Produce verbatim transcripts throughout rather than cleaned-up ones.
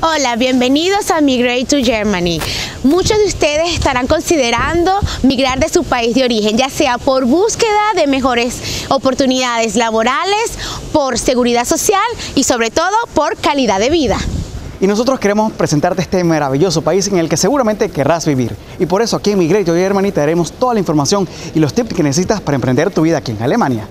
Hola, bienvenidos a Migrate to Germany. Muchos de ustedes estarán considerando migrar de su país de origen, ya sea por búsqueda de mejores oportunidades laborales, por seguridad social y sobre todo por calidad de vida. Y nosotros queremos presentarte este maravilloso país en el que seguramente querrás vivir. Y por eso aquí en Migrate to Germany te daremos toda la información y los tips que necesitas para emprender tu vida aquí en Alemania.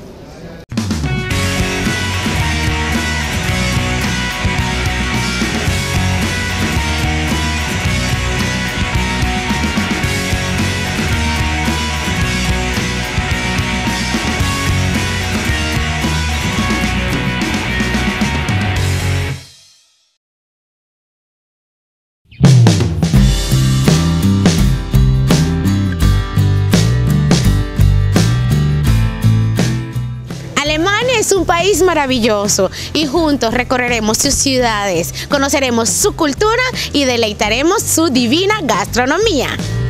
Alemania es un país maravilloso y juntos recorreremos sus ciudades, conoceremos su cultura y deleitaremos su divina gastronomía.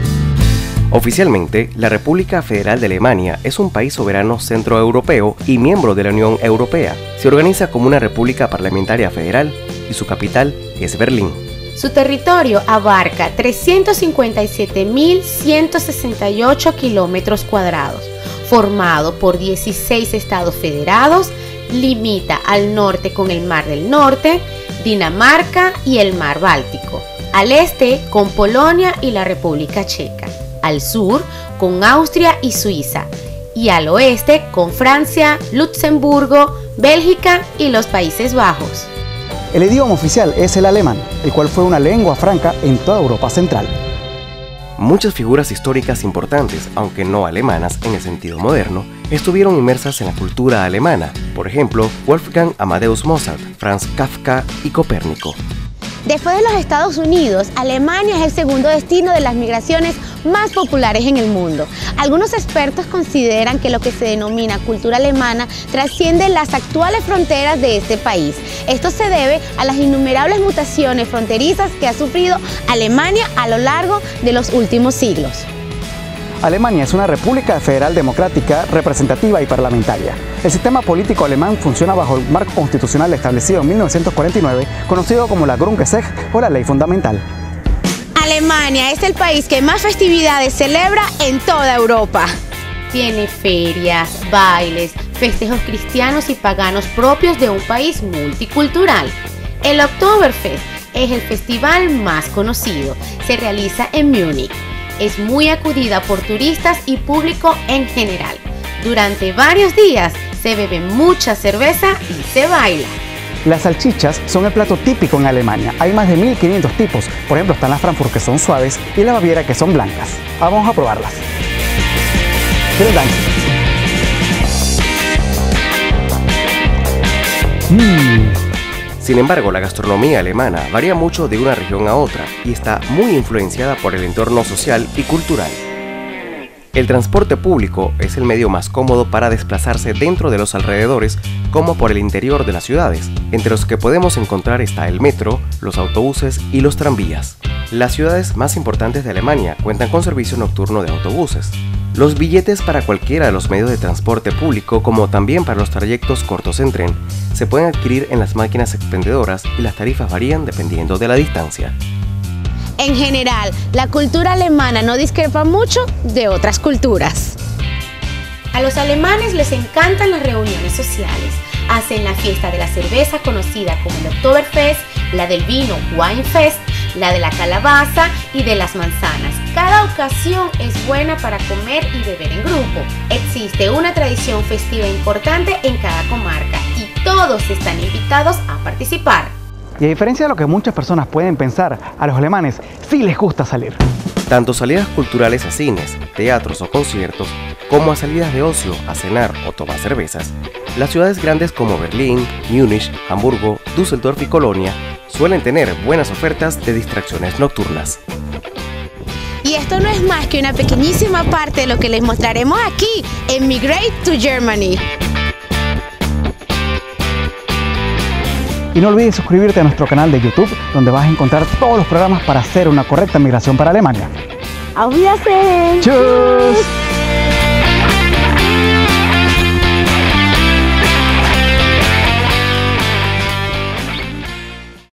Oficialmente, la República Federal de Alemania es un país soberano centroeuropeo y miembro de la Unión Europea. Se organiza como una república parlamentaria federal y su capital es Berlín. Su territorio abarca trescientos cincuenta y siete mil ciento sesenta y ocho kilómetros cuadrados, formado por dieciséis estados federados, limita al norte con el Mar del Norte, Dinamarca y el Mar Báltico, al este con Polonia y la República Checa, al sur con Austria y Suiza, y al oeste con Francia, Luxemburgo, Bélgica y los Países Bajos. El idioma oficial es el alemán, el cual fue una lengua franca en toda Europa Central. Muchas figuras históricas importantes, aunque no alemanas en el sentido moderno, estuvieron inmersas en la cultura alemana, por ejemplo, Wolfgang Amadeus Mozart, Franz Kafka y Copérnico. Después de los Estados Unidos, Alemania es el segundo destino de las migraciones más populares en el mundo. Algunos expertos consideran que lo que se denomina cultura alemana trasciende las actuales fronteras de este país. Esto se debe a las innumerables mutaciones fronterizas que ha sufrido Alemania a lo largo de los últimos siglos. Alemania es una república federal democrática, representativa y parlamentaria. El sistema político alemán funciona bajo el marco constitucional establecido en mil novecientos cuarenta y nueve, conocido como la Grundgesetz o la Ley Fundamental. Alemania es el país que más festividades celebra en toda Europa. Tiene ferias, bailes, festejos cristianos y paganos propios de un país multicultural. El Oktoberfest es el festival más conocido. Se realiza en Múnich. Es muy acudida por turistas y público en general. Durante varios días se bebe mucha cerveza y se baila. Las salchichas son el plato típico en Alemania. Hay más de mil quinientos tipos. Por ejemplo, están las Frankfurt que son suaves y la Baviera que son blancas. Vamos a probarlas. Mm. Sin embargo, la gastronomía alemana varía mucho de una región a otra y está muy influenciada por el entorno social y cultural. El transporte público es el medio más cómodo para desplazarse dentro de los alrededores como por el interior de las ciudades, entre los que podemos encontrar está el metro, los autobuses y los tranvías. Las ciudades más importantes de Alemania cuentan con servicio nocturno de autobuses. Los billetes para cualquiera de los medios de transporte público, como también para los trayectos cortos en tren, se pueden adquirir en las máquinas expendedoras y las tarifas varían dependiendo de la distancia. En general, la cultura alemana no discrepa mucho de otras culturas. A los alemanes les encantan las reuniones sociales. Hacen la fiesta de la cerveza conocida como el Oktoberfest, la del vino Weinfest, la de la calabaza y de las manzanas. Cada ocasión es buena para comer y beber en grupo. Existe una tradición festiva importante en cada comarca y todos están invitados a participar. Y a diferencia de lo que muchas personas pueden pensar, a los alemanes sí les gusta salir. Tanto salidas culturales a cines, teatros o conciertos, como a salidas de ocio, a cenar o tomar cervezas, las ciudades grandes como Berlín, Múnich, Hamburgo, Düsseldorf y Colonia suelen tener buenas ofertas de distracciones nocturnas. Y esto no es más que una pequeñísima parte de lo que les mostraremos aquí en Migrate to Germany. Y no olvides suscribirte a nuestro canal de YouTube, donde vas a encontrar todos los programas para hacer una correcta migración para Alemania. ¡Auf Wiedersehen! ¡Tschüss!